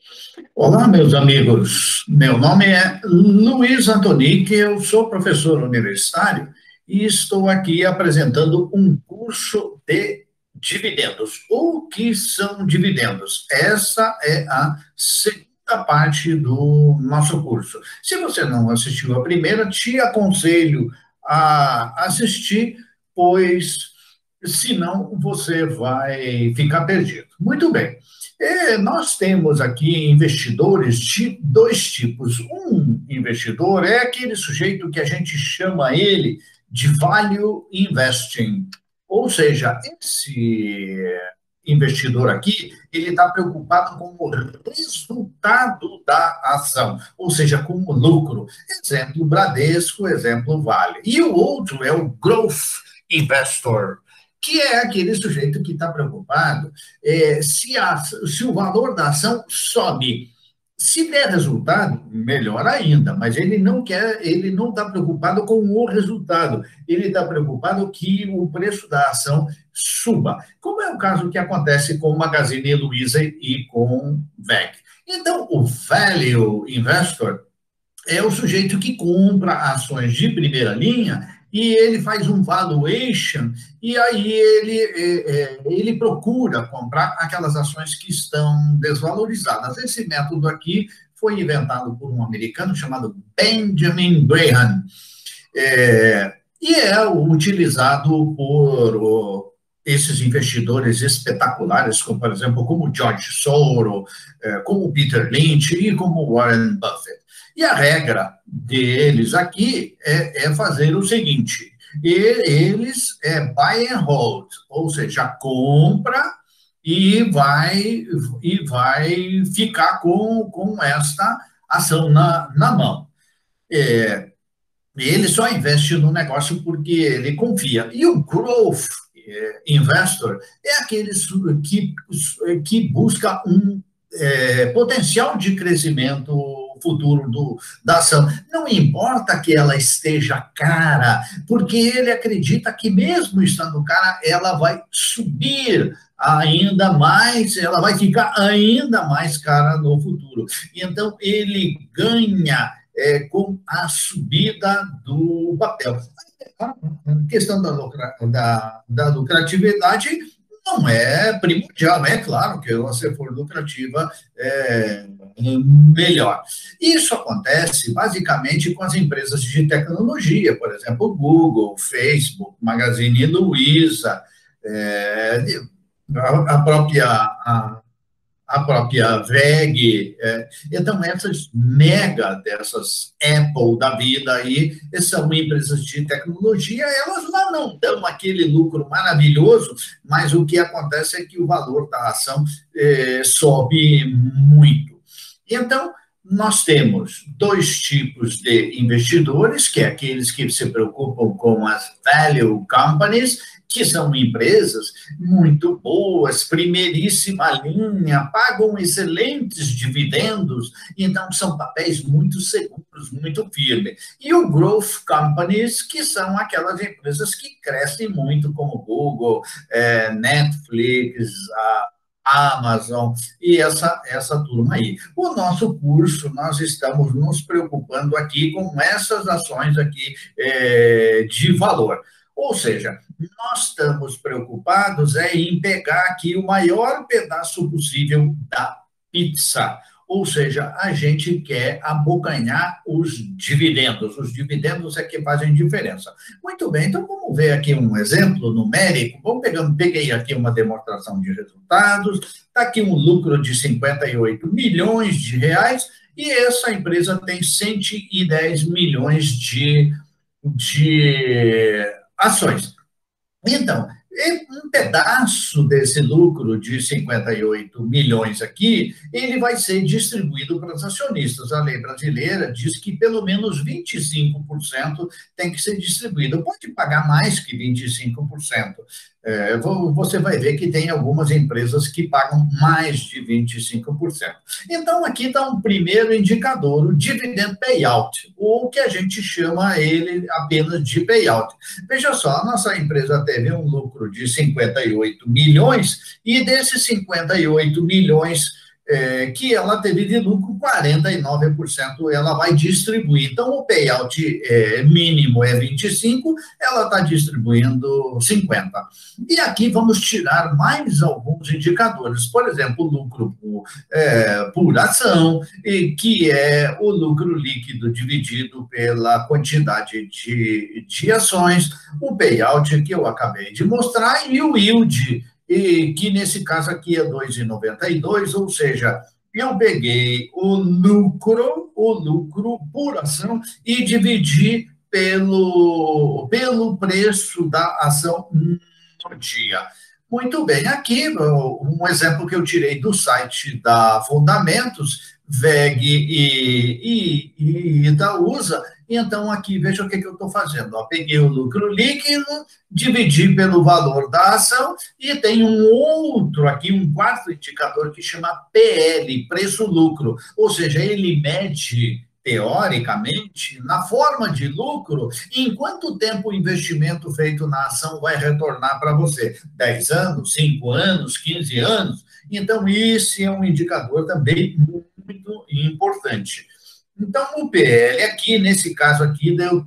Olá, meus amigos. Meu nome é Luiz Antonic, eu sou professor universitário e estou aqui apresentando um curso de dividendos. O que são dividendos? Essa é a segunda parte do nosso curso. Se você não assistiu a primeira, te aconselho a assistir, pois senão você vai ficar perdido. Muito bem. Nós temos aqui investidores de dois tipos. Um investidor é aquele sujeito que a gente chama ele de value investing, ou seja, esse investidor aqui, ele está preocupado com o resultado da ação, ou seja, com o lucro. Exemplo Bradesco, exemplo Vale. E o outro é o growth investor, que é aquele sujeito que está preocupado se o valor da ação sobe. Se der resultado, melhor ainda, mas ele não quer, ele não está preocupado com o resultado, ele está preocupado que o preço da ação suba, como é o caso que acontece com Magazine Luiza e com VEG. Então, o value investor é o sujeito que compra ações de primeira linha e ele faz um valuation e aí ele procura comprar aquelas ações que estão desvalorizadas. Esse método aqui foi inventado por um americano chamado Benjamin Graham, e é utilizado por esses investidores espetaculares, como, por exemplo, como George Soros, como Peter Lynch e como Warren Buffett. E a regra deles aqui é fazer o seguinte: eles buy and hold, ou seja, compra e vai ficar com esta ação na mão. Ele só investe no negócio porque ele confia. E o growth investor é aquele que busca um potencial de crescimento futuro da ação. Não importa que ela esteja cara, porque ele acredita que mesmo estando cara, ela vai subir ainda mais, ela vai ficar ainda mais cara no futuro. Então, ele ganha com a subida do papel. A questão da lucratividade não é primordial, é claro que se for lucrativa, melhor. Isso acontece basicamente com as empresas de tecnologia, por exemplo, Google, Facebook, Magazine Luiza, a própria VEG. Então, essas dessas Apple da vida aí, são empresas de tecnologia, elas lá não dão aquele lucro maravilhoso, mas o que acontece é que o valor da ação sobe muito. Então, nós temos dois tipos de investidores, que é aqueles que se preocupam com as value companies, que são empresas muito boas, primeiríssima linha, pagam excelentes dividendos, então são papéis muito seguros, muito firmes. E o growth companies, que são aquelas empresas que crescem muito, como Google, Netflix, Amazon e essa turma aí. O nosso curso, nós estamos nos preocupando aqui com essas ações aqui de valor. Ou seja, nós estamos preocupados em pegar aqui o maior pedaço possível da pizza. Ou seja, a gente quer abocanhar os dividendos. Os dividendos é que fazem diferença. Muito bem, então vamos ver aqui um exemplo numérico. Peguei aqui uma demonstração de resultados. Está aqui um lucro de 58 milhões de reais e essa empresa tem 110 milhões de ações. Então, um pedaço desse lucro de 58 milhões aqui, ele vai ser distribuído para os acionistas. A lei brasileira diz que pelo menos 25% tem que ser distribuído. Pode pagar mais que 25%. Você vai ver que tem algumas empresas que pagam mais de 25%. Então, aqui está um primeiro indicador, o dividend payout, ou que a gente chama ele apenas de payout. Veja só, a nossa empresa teve um lucro de 58 milhões, e desses 58 milhões, que ela teve de lucro 49%, ela vai distribuir. Então, o payout mínimo é 25%, ela está distribuindo 50%. E aqui vamos tirar mais alguns indicadores, por exemplo, o lucro por ação, que é o lucro líquido dividido pela quantidade de ações, o payout que eu acabei de mostrar e o yield, que nesse caso aqui é 2,92, ou seja, eu peguei o lucro por ação e dividi pelo preço da ação no dia. Muito bem, aqui um exemplo que eu tirei do site da Fundamentos, VEG e Itaúsa. Então, aqui, veja o que eu estou fazendo. Eu peguei o lucro líquido, dividi pelo valor da ação, e tem um outro aqui, um quarto indicador que chama PL, preço-lucro. Ou seja, ele mede, teoricamente, na forma de lucro, em quanto tempo o investimento feito na ação vai retornar para você. 10 anos, 5 anos, 15 anos? Então, esse é um indicador também muito importante. Então, o PL aqui, nesse caso aqui, deu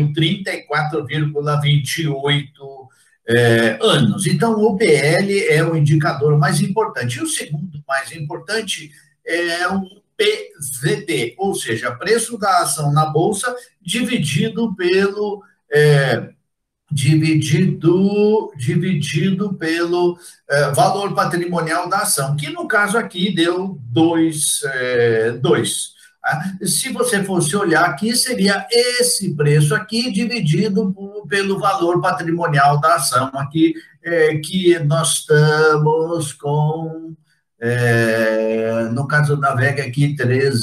34,28 anos. Então, o PL é o indicador mais importante. E o segundo mais importante é o PVD, ou seja, preço da ação na Bolsa dividido pelo valor patrimonial da ação, que no caso aqui deu 2. Se você fosse olhar aqui, seria esse preço aqui dividido pelo valor patrimonial da ação aqui, que nós estamos com, no caso da VEG aqui,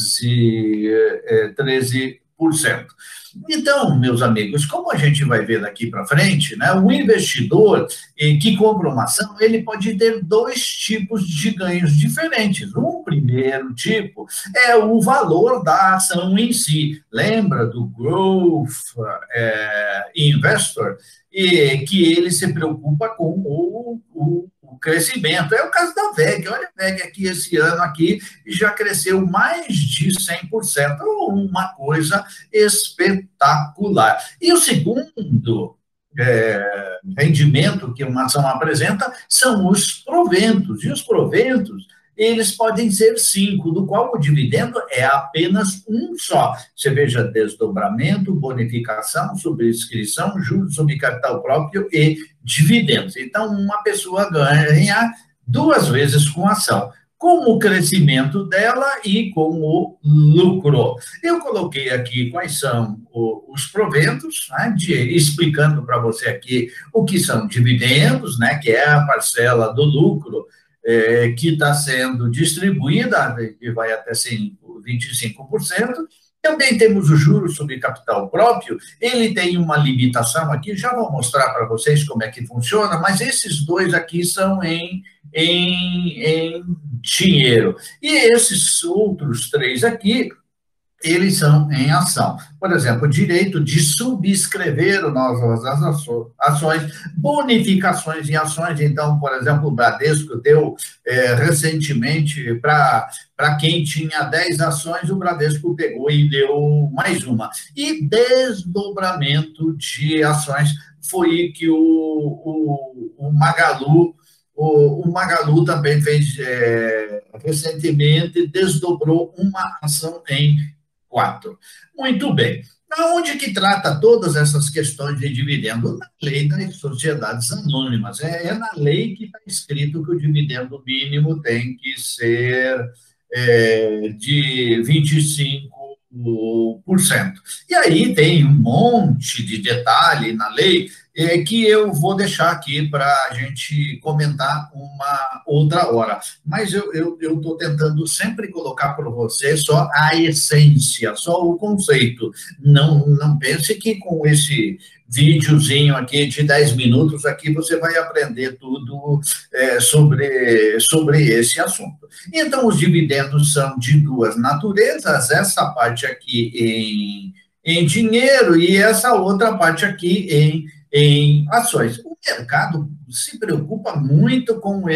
13%. Então, meus amigos, como a gente vai ver daqui para frente, né, o investidor que compra uma ação, ele pode ter dois tipos de ganhos diferentes. Um primeiro tipo é o valor da ação em si. Lembra do Growth Investor? Que ele se preocupa com o crescimento. É o caso da VEG. Olha a VEG aqui, esse ano aqui, já cresceu mais de 100%, uma coisa espetacular. E o segundo rendimento que uma ação apresenta são os proventos. E os proventos, eles podem ser 5, do qual o dividendo é apenas um só. Você veja desdobramento, bonificação, subscrição, juros sobre capital próprio e dividendos. Então, uma pessoa ganha 2 vezes com a ação, com o crescimento dela e com o lucro. Eu coloquei aqui quais são os proventos, né, explicando para você aqui o que são dividendos, né, que é a parcela do lucro que está sendo distribuída, que vai até 25%. Também temos o juros sobre capital próprio, ele tem uma limitação aqui, já vou mostrar para vocês como é que funciona, mas esses dois aqui são em dinheiro. E esses outros 3 aqui, eles são em ação. Por exemplo, direito de subscrever novas ações, bonificações em ações. Então, por exemplo, o Bradesco deu recentemente para quem tinha 10 ações, o Bradesco pegou e deu mais uma. E desdobramento de ações foi que o Magalu... O Magalu também fez recentemente, desdobrou uma ação em 4. Muito bem. Onde que trata todas essas questões de dividendo? Na lei das sociedades anônimas. É na lei que está escrito que o dividendo mínimo tem que ser de 25%. E aí tem um monte de detalhe na lei que eu vou deixar aqui para a gente comentar uma outra hora. Mas eu estou tentando sempre colocar para você só a essência, só o conceito. Não pense que com esse videozinho aqui de 10 minutos aqui você vai aprender tudo sobre esse assunto. Então, os dividendos são de 2 naturezas, essa parte aqui em dinheiro e essa outra parte aqui em em ações. O mercado se preocupa muito com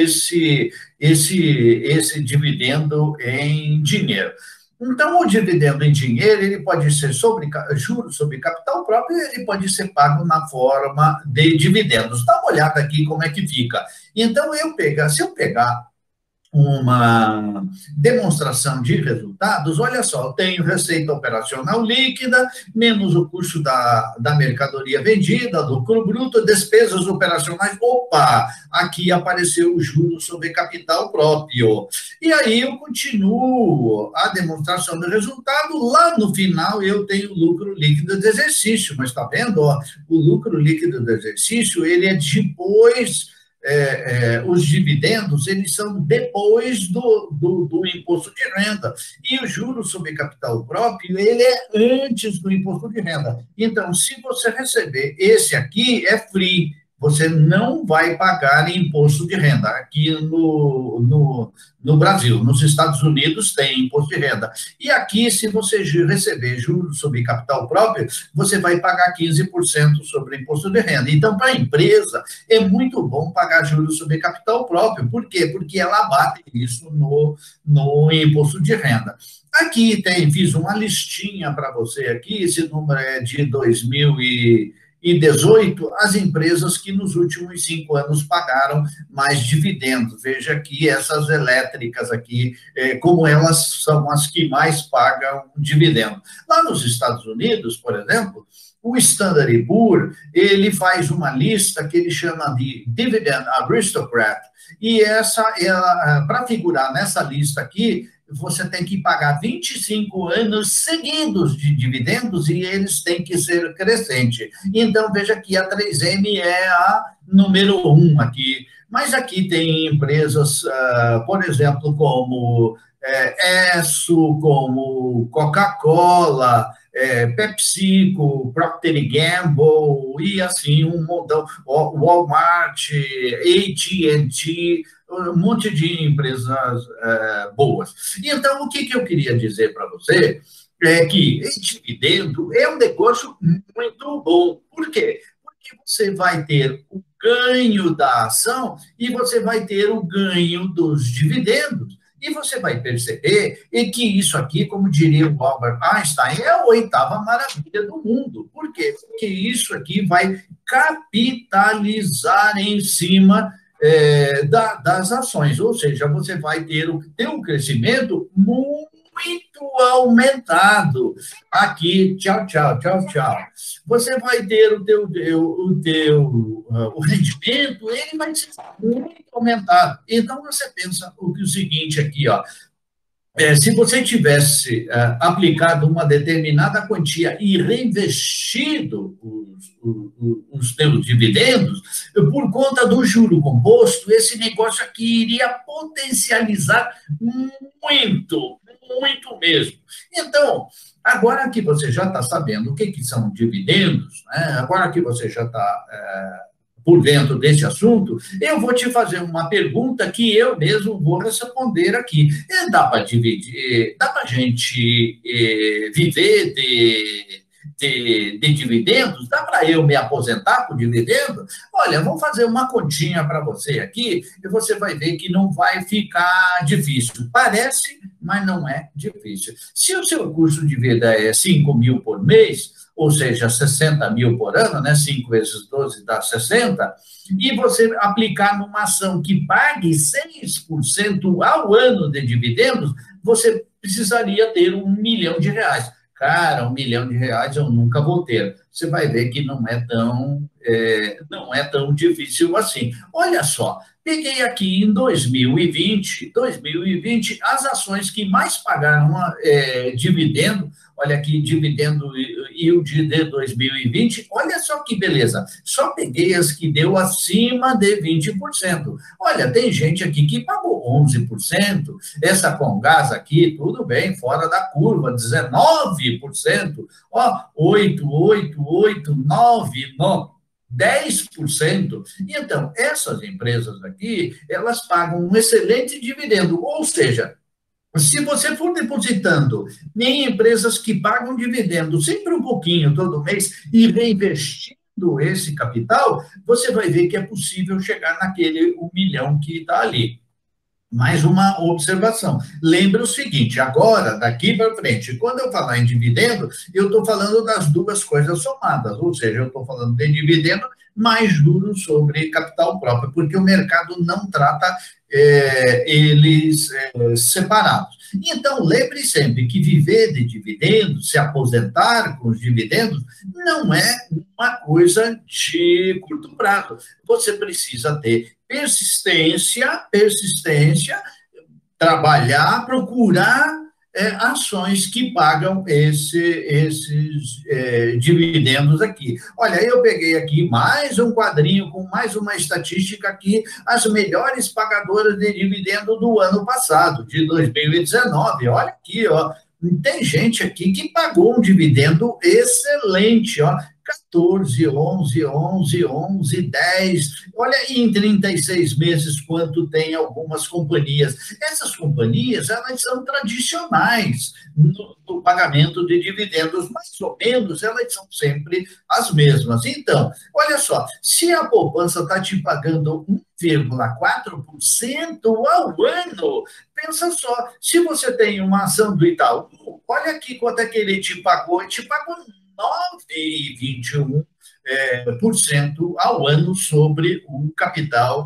esse dividendo em dinheiro. Então, o dividendo em dinheiro, ele pode ser sobre juros sobre capital próprio, ele pode ser pago na forma de dividendos. Dá uma olhada aqui como é que fica. Então, se eu pegar uma demonstração de resultados, olha só, eu tenho receita operacional líquida, menos o custo da mercadoria vendida, lucro bruto, despesas operacionais, opa, aqui apareceu o juros sobre capital próprio. E aí eu continuo a demonstração do resultado, lá no final eu tenho o lucro líquido do exercício, mas está vendo, ó, o lucro líquido do exercício, ele é depois os dividendos, eles são depois do imposto de renda, e o juros sobre capital próprio, ele é antes do imposto de renda. Então, se você receber esse aqui, é free, você não vai pagar imposto de renda. Aqui no Brasil, nos Estados Unidos tem imposto de renda. E aqui, se você receber juros sobre capital próprio, você vai pagar 15% sobre imposto de renda. Então, para a empresa, é muito bom pagar juros sobre capital próprio. Por quê? Porque ela abate isso no imposto de renda. Aqui fiz uma listinha para você aqui, esse número é de 2018, as empresas que nos últimos 5 anos pagaram mais dividendos. Veja aqui essas elétricas aqui, como elas são as que mais pagam dividendo. Lá nos Estados Unidos, por exemplo, o Standard & Poor's, ele faz uma lista que ele chama de Dividend Aristocrat, e para figurar nessa lista aqui, você tem que pagar 25 anos seguidos de dividendos e eles têm que ser crescentes. Então, veja que a 3M é a número 1 aqui. Mas aqui tem empresas, por exemplo, como Esso, como Coca-Cola, PepsiCo, Procter & Gamble, e assim um montão, Walmart, AT&T, um monte de empresas boas. Então, o que eu queria dizer para você é que dividendo é um negócio muito bom. Por quê? Porque você vai ter o ganho da ação e você vai ter o ganho dos dividendos. E você vai perceber que isso aqui, como diria o Albert Einstein, é a 8ª maravilha do mundo. Por quê? Porque isso aqui vai capitalizar em cima das ações, ou seja, você vai ter um crescimento muito aumentado. Aqui, tchau, tchau, tchau, tchau. Você vai ter o rendimento, ele vai ser muito aumentado. Então, você pensa o seguinte aqui, ó, se você tivesse aplicado uma determinada quantia e reinvestido os teus dividendos, por conta do juro composto, esse negócio aqui iria potencializar muito, muito mesmo. Então, agora que você já está sabendo o que são dividendos, né? Agora que você já está por dentro desse assunto, eu vou te fazer uma pergunta que eu mesmo vou responder aqui. Dá para dividir, dá para a gente viver de dividendos? Dá para eu me aposentar com dividendo? Olha, vou fazer uma continha para você aqui e você vai ver que não vai ficar difícil. Parece, mas não é difícil. Se o seu custo de vida é 5 mil por mês, ou seja, 60 mil por ano, né? 5 vezes 12 dá 60, e você aplicar numa ação que pague 6% ao ano de dividendos, você precisaria ter R$1 milhão. Cara, R$1 milhão eu nunca vou ter. Você vai ver que não é tão difícil assim. Olha só, peguei aqui em 2020, as ações que mais pagaram dividendo, olha aqui, dividendo yield de 2020, olha só que beleza, só peguei as que deu acima de 20%. Olha, tem gente aqui que pagou 11%, essa Comgás aqui, tudo bem, fora da curva, 19%, ó, 8, 9, 10%. Então, essas empresas aqui, elas pagam um excelente dividendo, ou seja, se você for depositando em empresas que pagam dividendo sempre um pouquinho todo mês e reinvestindo esse capital, você vai ver que é possível chegar naquele 1 milhão que está ali. Mais uma observação. Lembre o seguinte, agora, daqui para frente, quando eu falar em dividendo, eu estou falando das duas coisas somadas, ou seja, eu estou falando de dividendo mais juros sobre capital próprio, porque o mercado não trata eles separados. Então, lembre sempre que viver de dividendos, se aposentar com os dividendos, não é uma coisa de curto prazo. Você precisa ter persistência, trabalhar, procurar ações que pagam esses dividendos aqui. Olha, eu peguei aqui mais um quadrinho com mais uma estatística aqui, as melhores pagadoras de dividendo do ano passado, de 2019. Olha aqui, ó. Tem gente aqui que pagou um dividendo excelente, ó. 14, 11, 10. Olha aí em 36 meses quanto tem algumas companhias. Essas companhias, elas são tradicionais no pagamento de dividendos, mais ou menos, elas são sempre as mesmas. Então, olha só, se a poupança está te pagando 1,4% ao ano, pensa só, se você tem uma ação do Itaú, olha aqui quanto é que ele te pagou 9,21% ao ano sobre o capital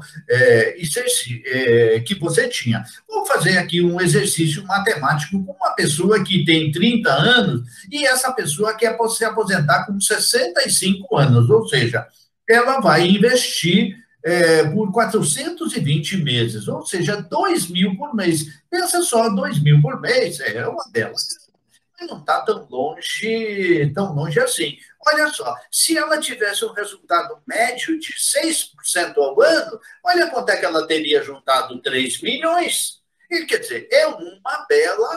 que você tinha. Vou fazer aqui um exercício matemático com uma pessoa que tem 30 anos e essa pessoa quer se aposentar com 65 anos, ou seja, ela vai investir por 420 meses, ou seja, 2 mil por mês. Pensa só, 2 mil por mês é uma delas. Não está tão longe assim. Olha só, se ela tivesse um resultado médio de 6% ao ano, olha quanto é que ela teria juntado 3 milhões. E, quer dizer, é uma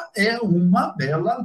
bela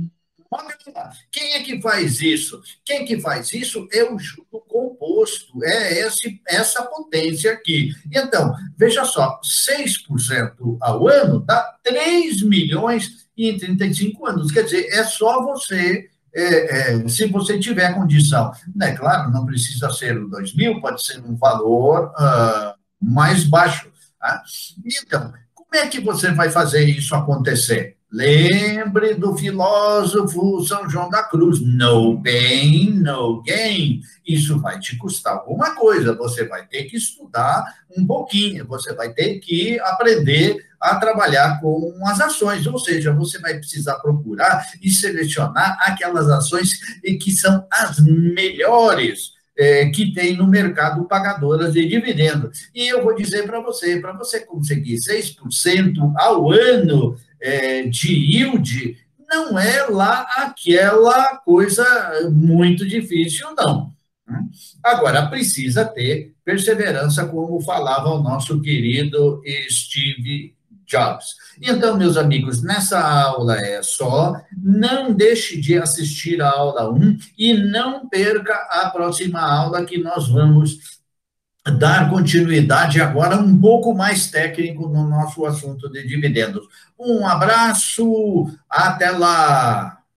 Quem é que faz isso? Quem que faz isso é o juro composto, essa potência aqui. Então, veja só, 6% ao ano dá 3 milhões em 35 anos. Quer dizer, é só você, se você tiver condição. Né? Claro, não precisa ser o 2 mil, pode ser um valor mais baixo. Tá? Então, como é que você vai fazer isso acontecer? Lembre do filósofo São João da Cruz, no pain, no gain. Isso vai te custar alguma coisa, você vai ter que estudar um pouquinho, você vai ter que aprender a trabalhar com as ações, ou seja, você vai precisar procurar e selecionar aquelas ações que são as melhores que tem no mercado pagadoras de dividendos. E eu vou dizer para você conseguir 6% ao ano de yield, não é lá aquela coisa muito difícil, não. Agora, precisa ter perseverança, como falava o nosso querido Steve Jobs. Então, meus amigos, nessa aula é só. Não deixe de assistir a aula 1 e não perca a próxima aula que nós vamos dar continuidade agora um pouco mais técnico no nosso assunto de dividendos. Um abraço, até lá!